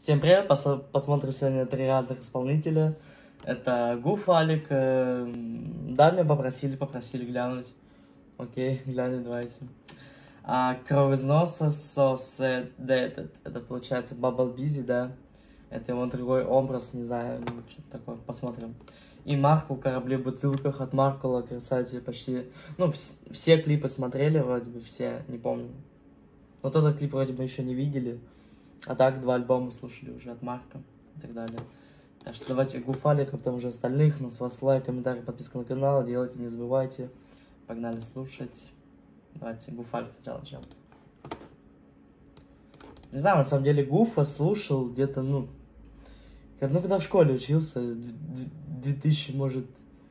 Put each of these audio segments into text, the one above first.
Всем привет, посмотрим сегодня 3 разных исполнителя. Это Гуф, Алик, да, меня попросили глянуть. Окей, глянем, давайте. Кровь из носа, да, это получается Bubble Busy, да. Это его другой образ, не знаю, что-то такое, посмотрим. И Маркул, корабли в бутылках, от Маркула, красавцы почти, ну, все клипы смотрели, вроде бы все, не помню. Вот этот клип вроде бы еще не видели. А так 2 альбома слушали уже от Марка и так далее. Так что давайте Гуфалика, потом уже остальных. Но с вас лайк, комментарий, подписка на канал. Делайте, не забывайте. Погнали слушать. Давайте Гуфалик сначала начнем. Не знаю, на самом деле Гуфа слушал где-то, ну, когда в школе учился. 2000, может,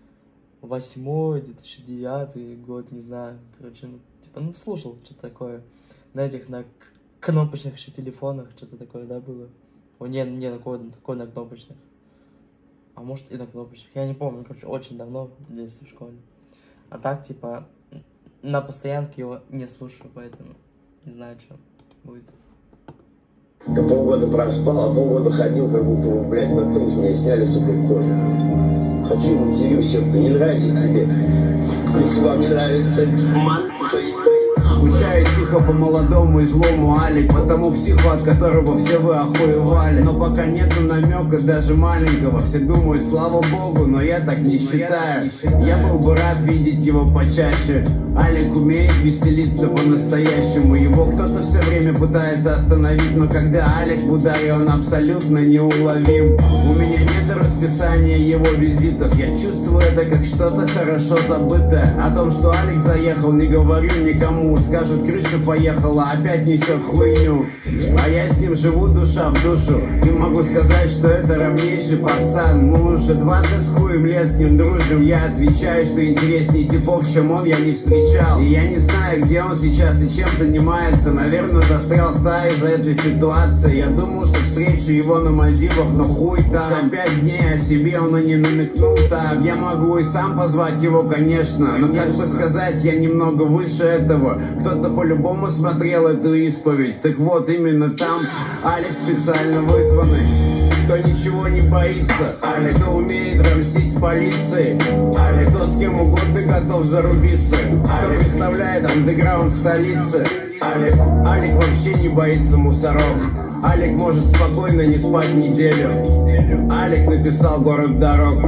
2009 год, не знаю. Короче, ну, типа, ну, слушал что-то такое. На этих, на кнопочных еще телефонах, что-то такое, да, было? О, не такое на кнопочных. А может и на кнопочных, я не помню, короче, очень давно, в детстве, в школе. А так, типа, на постоянке его не слушаю, поэтому не знаю, что будет. Я полгода проспал, а полгода ходил, как будто, блядь, на принц мне сняли, сука, кожу. Хочу матерюсь, ёпта, не нравится тебе. Если вам не нравится мат, то скучаю тихо по молодому и злому Алик, потому психу, от которого все вы охуевали. Но пока нету намека даже маленького, все думают, слава богу, но я так не считаю. Я был бы рад видеть его почаще. Алик умеет веселиться по-настоящему. Его кто-то все время пытается остановить, но когда Алик в ударе, он абсолютно неуловим. У меня нет расписания его визитов, я чувствую это как что-то хорошо забытое. О том, что Алик заехал, не говорю никому. Скажут, крыша поехала, опять несет хуйню. А я с ним живу душа в душу, и могу сказать, что это ровнейший пацан. Мы уже 20 с хуем лет с ним дружим. Я отвечаю, что интереснее типов, чем он, я не встречал. И я не знаю, где он сейчас и чем занимается. Наверное, застрял в Тае из-за этой ситуации. Я думал, что встречу его на Мальдивах, но хуй там. За 5 дней о себе он и не намекнул так. Я могу и сам позвать его, конечно, но как бы сказать, я немного выше этого. Кто-то по-любому смотрел эту исповедь. Так вот, именно там Алик специально вызванный. Кто ничего не боится, Алик, кто умеет рамсить с полицией, Алик, кто с кем угодно готов зарубиться, Алик представляет андеграунд столицы, Алик вообще не боится мусоров, Алик может спокойно не спать неделю, Алик написал город дорог.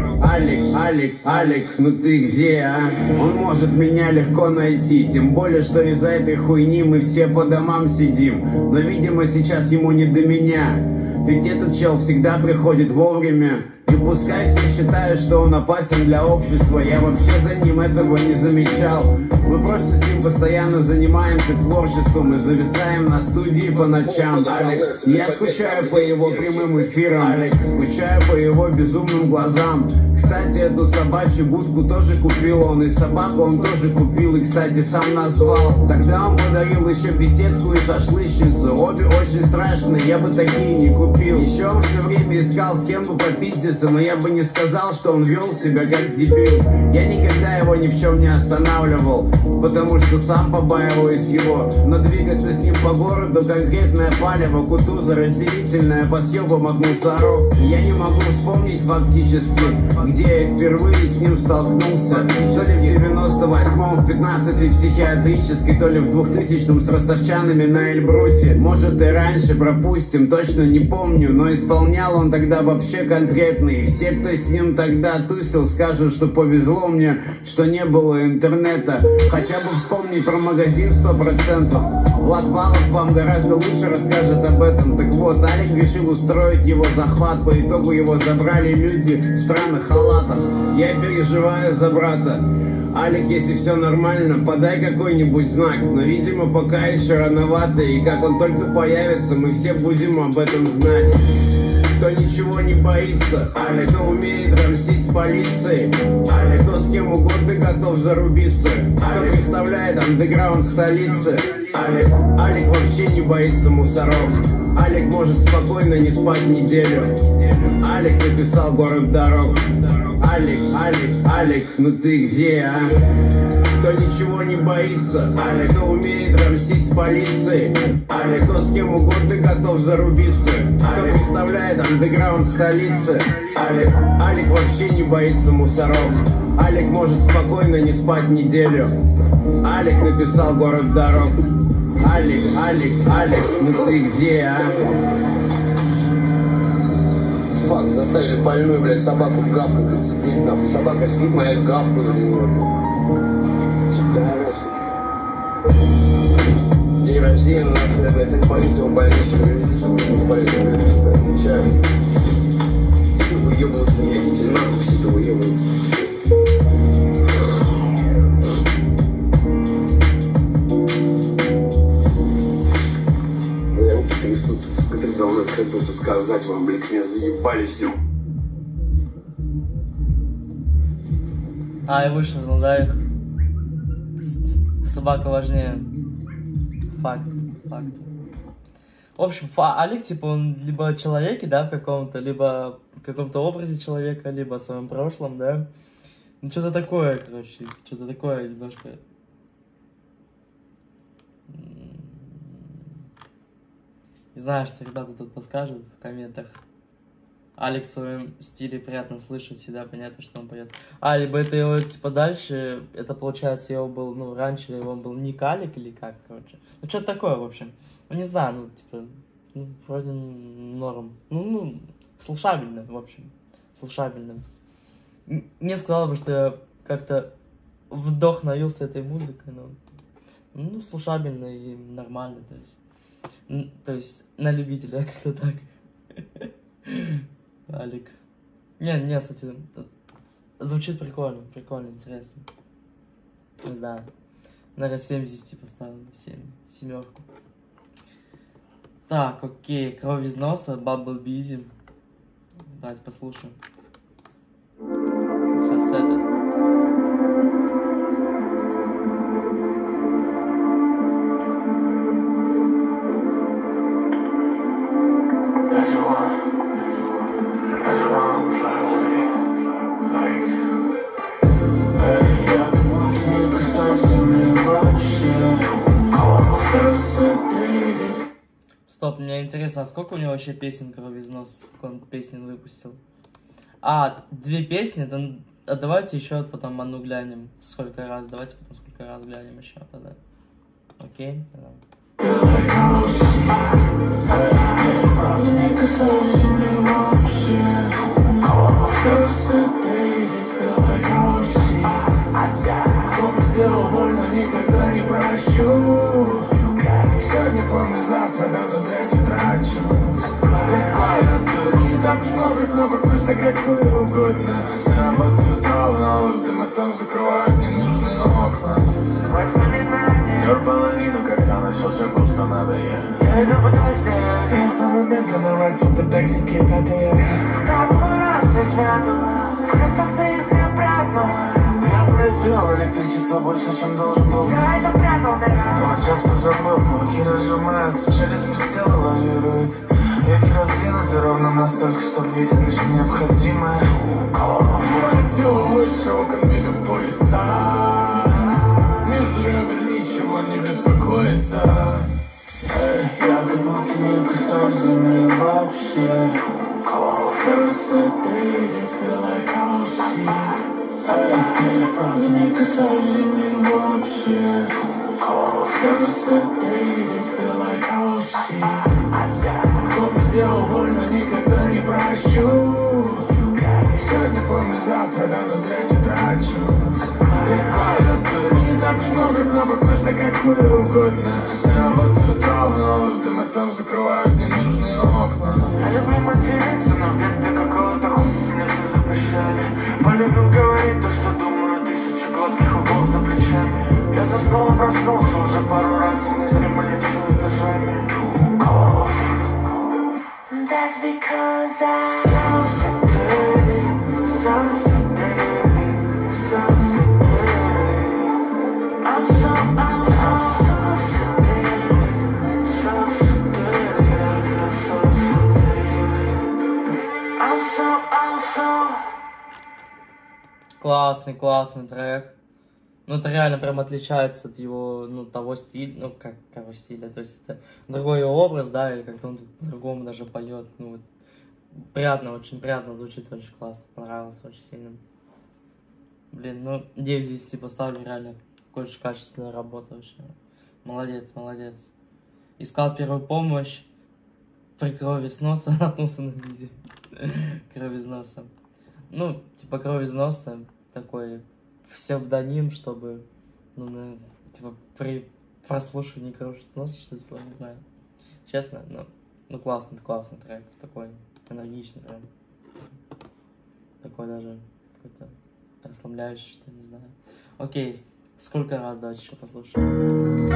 Алик, ну ты где, а? Он может меня легко найти, тем более, что из-за этой хуйни мы все по домам сидим. Но, видимо, сейчас ему не до меня, ведь этот чел всегда приходит вовремя. И пускай все считают, что он опасен для общества, я вообще за ним этого не замечал. Мы просто с ним постоянно занимаемся творчеством и зависаем на студии по ночам. Алик, я скучаю по его прямым эфирам, Алик, скучаю по его безумным глазам. Кстати, эту собачью будку тоже купил он, и собаку он тоже купил, и, кстати, сам назвал. Тогда он подарил еще беседку и шашлычницу, обе очень страшные, я бы такие не купил. Еще он все время искал, с кем бы попиздиться, но я бы не сказал, что он вел себя как дебил. Я никогда его ни в чем не останавливал, потому что сам побаиваюсь его. Но двигаться с ним по городу конкретное палево, Кутуза разделительная по съебам от мусоров. Я не могу вспомнить фактически, где я впервые с ним столкнулся. То ли в 98-м в 15-й психиатрической, то ли в 2000-м с ростовчанами на Эльбрусе. Может и раньше, пропустим, точно не помню, но исполнял он тогда вообще конкретно. И все, кто с ним тогда тусил, скажут, что повезло мне, что не было интернета. Хотя бы вспомни про магазин 100%. Влад Валов вам гораздо лучше расскажет об этом. Так вот, Алик решил устроить его захват. По итогу его забрали люди в странных халатах. Я переживаю за брата. Алик, если все нормально, подай какой-нибудь знак. Но, видимо, пока еще рановато. И как он только появится, мы все будем об этом знать. Кто ничего не боится, Алик, кто умеет рамсить с полицией, Алик, кто с кем угодно готов зарубиться, Алик представляет андеграунд столицы, Алик вообще не боится мусоров, Алик может спокойно не спать неделю, Алик написал город дорог. Алик, ну ты где, а? Кто ничего не боится, Алик, кто умеет рамсить с полицией, Алик, кто с кем угодно готов зарубиться, представляет андеграунд столицы. Алик вообще не боится мусоров. Алик может спокойно не спать неделю. Алик написал город дорог. Алик, ну ты где, а? Фак, заставили больную, блядь, собаку гавкать. Спит, нахуй. Собака спит, моя гавкает за нее, блядь. День рождения у нас, блядь, так повесил в больничке, привези с собой, не болезнь, блядь, отвечаю. Все выебываются, не идите нахуй, все это выебываются. Бля, руки трясутся, сука, так давно хотел сказать вам, блядь, меня заебали все. И вышвырнул, да, их? Собака важнее. Факт. В общем, Алик, типа, он либо о человеке, да, в каком-то, либо в каком-то образе человека, либо о своем прошлом, да. Ну, что-то такое, короче, что-то такое немножко... Не знаю, что ребята тут подскажут в комментах. Алик в своем стиле приятно слышать, всегда понятно, что он поет. Либо это его, типа, дальше, это, получается, его был, ну, раньше его был Ник Алик или как, короче. Ну, что-то такое, в общем. Ну, не знаю, ну, типа, ну, вроде норм. Ну, слушабельно, в общем, слушабельно. Не сказал бы, что я как-то вдохновился этой музыкой, но, ну, слушабельно и нормально, то есть на любителя, как-то так. Алик. Не, кстати, звучит прикольно, интересно. Не знаю. Наверное, 7 из 10 поставим. 7. Так, окей. Кровь из носа, Bubble Busy. Давайте послушаем. Сейчас это. Стоп, мне интересно, а сколько у него вообще песен «Кровь из носа», сколько он песен выпустил? 2 песни, давайте еще потом одну глянем, сколько раз, давайте потом сколько раз глянем еще тогда. Окей? Кто сделал больно, никогда не прощу. Сегодня помню, завтра, давно зря не трачу. Легко, не так уж много кнопок, нужно как было угодно. Сам отцветал, но в дым там закрывают ненужные окна. Стер половину, когда начал все густо надо я иду по твоей. Я снова медленно right from the backseat, keep it there. Второй раз я сняту, в красавце из необратного. Я произвел электричество больше, чем должен был. Я это прятал, да. Вот сейчас позабыл, кулаки разжимаются, челюсть без тела лавирует. Веки раздвинуты ровно настолько, чтобы видеть лишь необходимое. Полетел выше окон мегаполиса. Между ребер ничего не беспокоится. Я как будто не касаюсь земли вообще. Сердце трепет, feel like I'll see. Я вправду не касаюсь земли вообще. Сердце трепет, feel like I'll see. Кто бы сделал больно, никогда не прощу. Сегодня помню, завтра, давно зря не трачу. Легко, не так уж много кнопок, нужно как было угодно. Все отцветал, но в дым там закрывают ненужные окна. Я люблю материться, но в детстве какого-то хуя все запрещали. Полюбил говорить то, что думаю, 1000 гладких углов за плечами. Я заснул и проснулся уже пару раз, и незримо лечу этажами. That's because I'm so dirty, so dirty, so dirty. I'm so dirty, so dirty, I feel so dirty. I'm so. Классный трек. Ну, это реально прям отличается от его, ну, того стиля, ну, как его стиля, то есть это другой его образ, да, и как-то он тут по-другому даже поет, ну, вот, приятно, очень приятно звучит, очень классно, понравилось очень сильно. Блин, ну, 9 из 10 поставлю, реально, очень качественная работа вообще. Молодец, молодец. Искал первую помощь, при крови с носа наткнулся на бизе. Кровь из носа. Ну, типа кровь из носа, такой псевдоним, чтобы, ну, наверное, типа при прослушивании кровь из носа, что ли, не знаю. Честно, ну классный трек, такой энергичный прям. Такой даже какой-то расслабляющий, что ли, не знаю. Окей, сколько раз, давайте еще послушаем.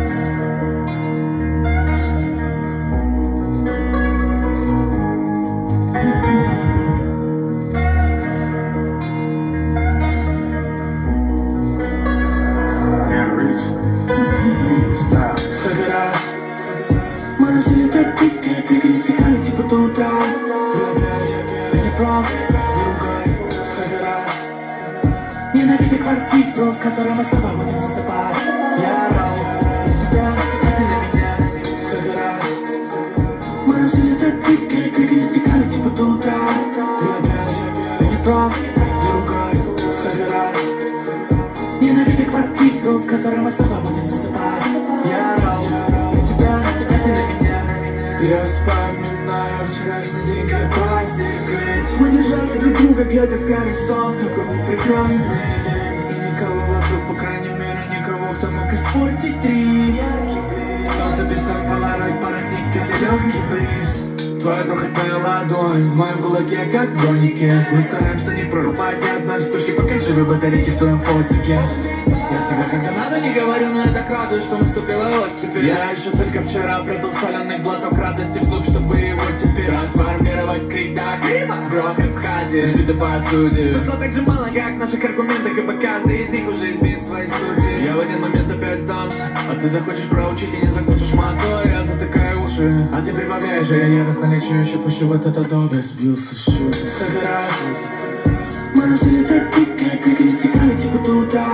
Ненавидя квартиру, в которой мы с тобой будем засыпать. Я орал на тебя, а ты на меня. Сколько раз мы русили так крики, крики не стихали типа до утра. И опять я не прав, другой. Сколько раз ненавидя квартиру, в которой мы с тобой будем засыпать. Я орал на тебя, а ты на меня. Я вспоминаю вчерашний день как праздник. Мы держали друг друга, глядя в горизонт. Какой был прекрасный день. И никого вокруг, по крайней мере, никого, кто мог испортить три. Солнце, песок, полароид, паровник, это легкий бриз. Твоя крохотная ладонь в моем кулаке, как в бронике. Мы стараемся не прорубать ни одной вспышки, пока живы батарейки в твоем фотике. Я всегда, когда надо, не говорю, но я так радуюсь, что наступила оттепель. Я еще только вчера прятал соленый глоток радости вглубь, чтобы его теперь трансформировать в крик до хрима, в грохот в хате, разбитой посуде. Смысла так же мало, как в наших аргументах, ибо каждый из них уже изменит свои сути. Я в один момент опять сдамся, а ты захочешь проучить и не закончишь мотор. Я затыкаю уши, а ты прибавляешь, а я яростно лечу, еще пущу в этот адок. Я сбился с счета. Сколько раз мы русили так крики, крики не стихали типа до утра.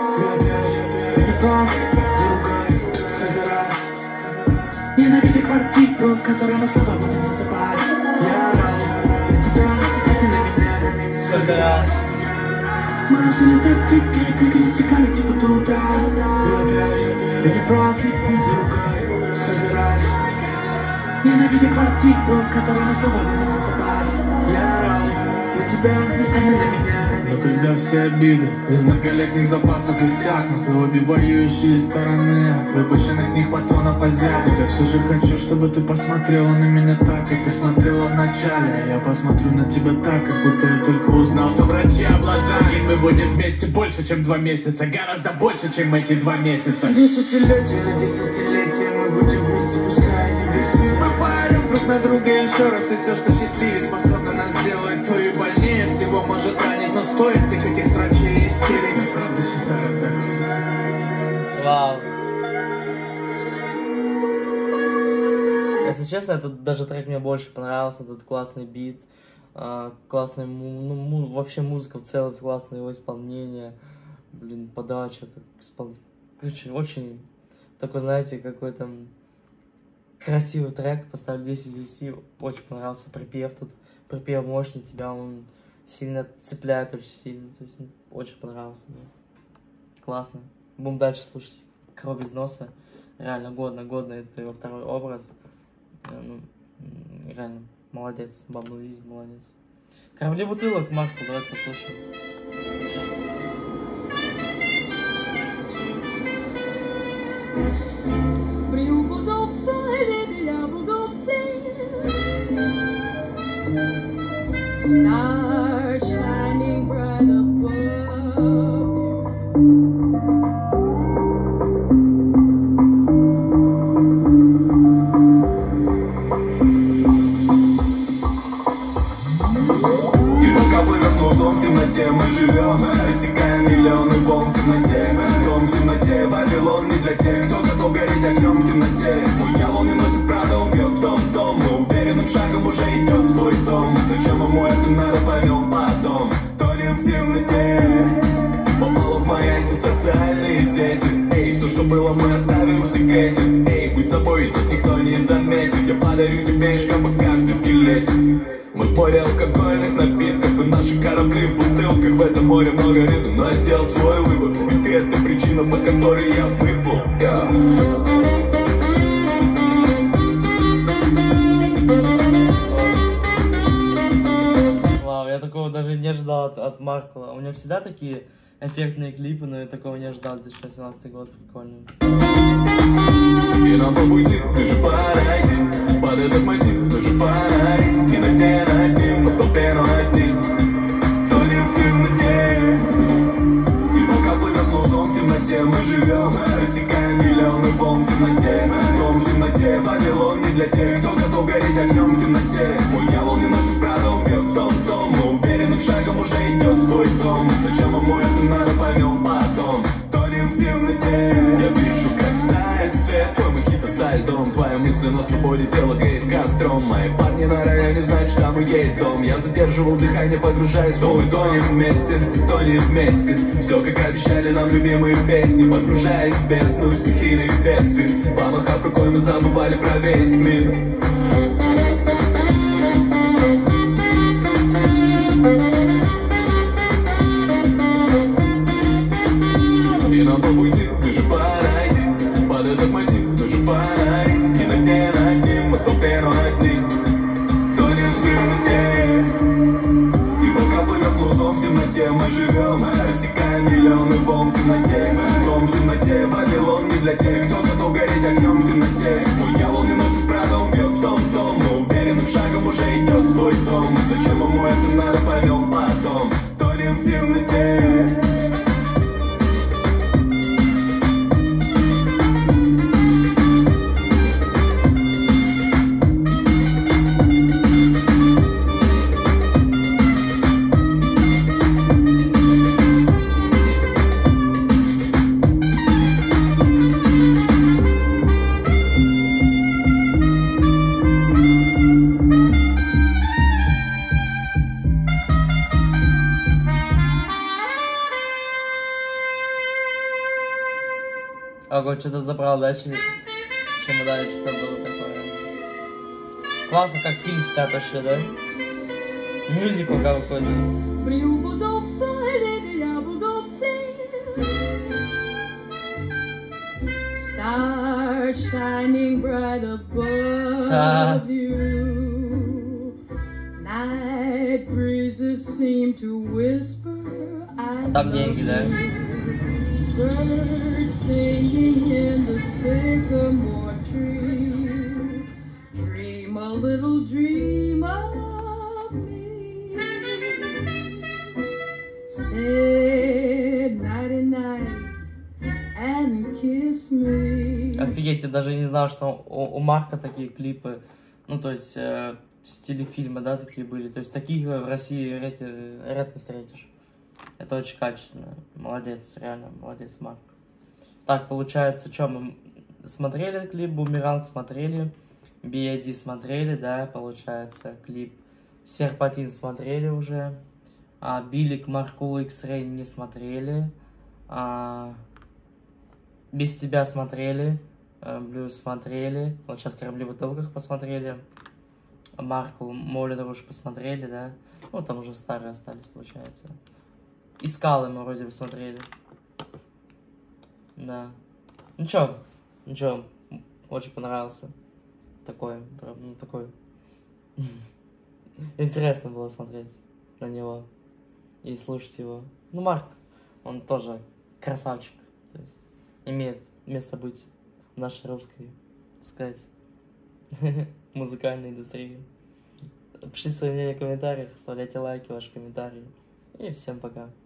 Я не прав, другой. Сколько раз ненавидя квартиру, в которой мы с тобой будем засыпать. Я орал на тебя, а ты на меня. Сколько раз мы русили так крики, крики не стихали типа до утра. Я не прав, другой. Сколько раз ненавидя квартиру, в которой мы с тобой будем засыпать. Я орал на тебя, а ты на меня. Но когда все обиды из многолетних запасов иссякнут, и обе воюющие стороны от выпущенных в них патронов озябнут, я все же хочу, чтобы ты посмотрела на меня так, как ты смотрела вначале. Я посмотрю на тебя так, как будто я только узнал, что врачи облажали. И мы будем вместе больше, чем 2 месяца, гораздо больше, чем эти 2 месяца. Десятилетия за десятилетия мы будем вместе, пускай не бесится. Мы поорем друг на друга еще раз, и все, что счастливее способно нас сделать, то и больнее всего может ранить, но стоит всех этих срачей и истерик. Мы правда считаем так. Вау. Если честно, этот даже трек мне больше понравился, тут классный бит, классный, ну, вообще музыка в целом, классное его исполнение, блин, подача, как короче, очень такой, знаете, какой-то красивый трек, поставлю 10 из 10, очень понравился припев тут, припев мощный, тебя он сильно цепляет, очень сильно, то есть очень понравился мне, классно. Будем дальше слушать «Кровь из носа», реально годно, это его второй образ, ну, реально молодец, Бабл Изи, молодец. «Корабли бутылок», Марку, давай послушаем. Stars shining bright above И пока плывет глазом в темноте, мы живем, рассекаем миллионы волн в темноте. Дом в темноте, Вавилон не для тех, кто готов гореть огнем в темноте. Мой дьявол не носит правда, он бьет в дом. Мы уверенным шагом уже идет в твой дом. Зачем ему это надо, поймем потом. Тонем в темноте, попало в мои антисоциальные. что было, мы оставим в секрете. Эй, будь собой, нас никто не заметит. Я подарю тебе шкафа каждый скелетик. Мы в море алкогольных напитков, и наши корабли в бутылках. В этом море много рыбы, но я сделал свой выбор. И ты — это причина, по которой я выплыл. Вау, я такого даже не ждал от Маркула. У него всегда такие эффектные клипы, но я такого не ждал. 2018 год, прикольно. И нам по пути, ты же подойди. Под этот мотив, ты же фонарь. И на дне над ним, мы в толпе, но одни. Тонем в темноте. И пока плывет лузом в темноте, мы живем. Рассекаем миллионы волн в темноте. Дом в темноте, Вавилон не для тех, кто готов гореть огнем в темноте. Мой дьявол не носит правда, он бьет в том. Мы уверенным шагом уже идет в твой дом. Зачем омоется, надо поймем потом. Тонем в темноте. Я вижу, как тает цвет твой мохито со льдом. Твоя мысль на свободе, тело греет костром. Мои парни на районе знают, что там и есть дом. Я задерживал дыхание, погружаясь в дом. Мы тонем вместе, тонем вместе. Все, как обещали нам любимые песни. Погружаясь в бездну стихийных бедствий. Помахав рукой, мы забывали про весь мир. И нам по пути, ты же подойди. Под этот мотив, ты же фонарь. И на дне над ним, мы в толпе, но одни. Тонем в темноте. И пока плывет лузом в темноте, мы живем. Рассекаем миллионы волн в темноте. Дом в темноте, Вавилон не для тех, кто готов гореть огнем в темноте. Мой дьявол не носит правда, он бьет в том. Мы уверенным шагом уже идет в твой дом. Зачем ему это надо, поймем потом. Тонем в темноте. Ого, что-то забрал, да, чемодан, что-то было такое. Классно, как фильм снят вообще, да? Мюзикл какой-то. Stars shining bright above you. Night breezes seem to whisper. Там деньги, да? Birds singing in the sycamore tree. Dream a little dream of me. Say nighty night and kiss me. Офигеть, я даже не знал, что у Марка такие клипы, ну то есть в стиле фильма, да, такие были. То есть таких в России редко встретишь. Это очень качественно. Молодец, реально, молодец, Марк. Так, получается, что мы смотрели клип «Бумеранг», смотрели, B.I.D. смотрели, да, получается, клип «Серпатин» смотрели уже, Билик, Маркул, X-Ray не смотрели, «Без тебя» смотрели, «Блюз» смотрели, вот сейчас «Корабли в бутылках» посмотрели, Маркул, «Моулин Руж» посмотрели, да, ну там уже старые остались, получается. И «Скалы» мы вроде бы смотрели. Да. Ну чё, очень понравился. Такой, ну такой. Интересно было смотреть на него и слушать его. Ну, Марк, он тоже красавчик. То есть имеет место быть в нашей русской, так сказать, музыкальной индустрии. Пишите свои мнения в комментариях, оставляйте лайки, ваши комментарии. И всем пока.